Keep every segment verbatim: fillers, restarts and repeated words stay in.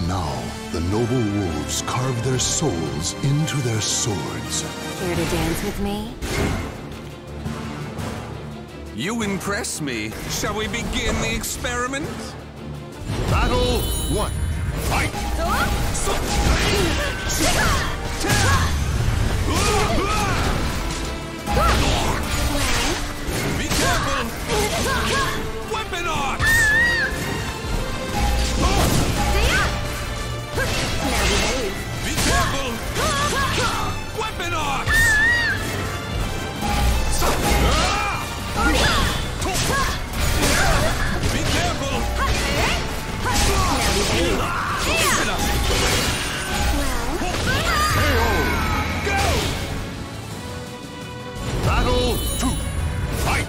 Now, the noble wolves carve their souls into their swords. Care to dance with me? You impress me. Shall we begin the experiment? Battle one. Fight! Be careful! Weapon arts! Be careful! Weapon arts! Be careful! Go! Battle two. Fight!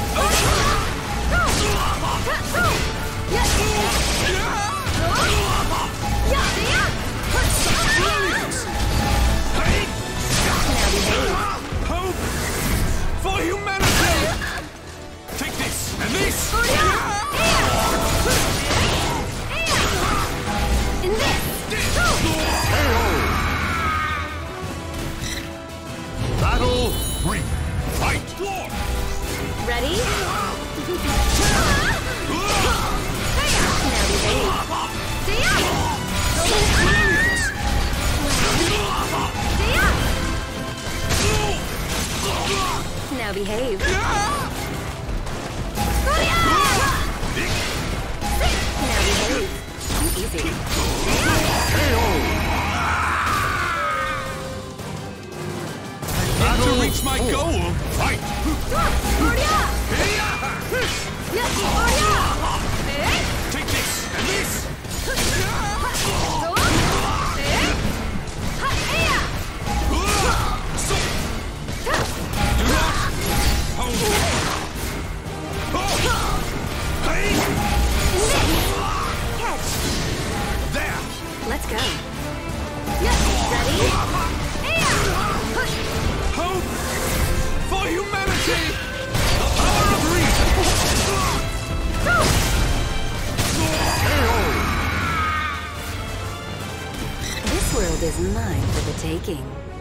Hope for humanity! Take this and this! Battle three. Fight! Ready? Now behave. Now behave. Too easy. To reach my goal! Fight! Take this and this! Do not hold Catch. there! Let's go. Ready? Hope for humanity! The power of reason! This world is mine for the taking.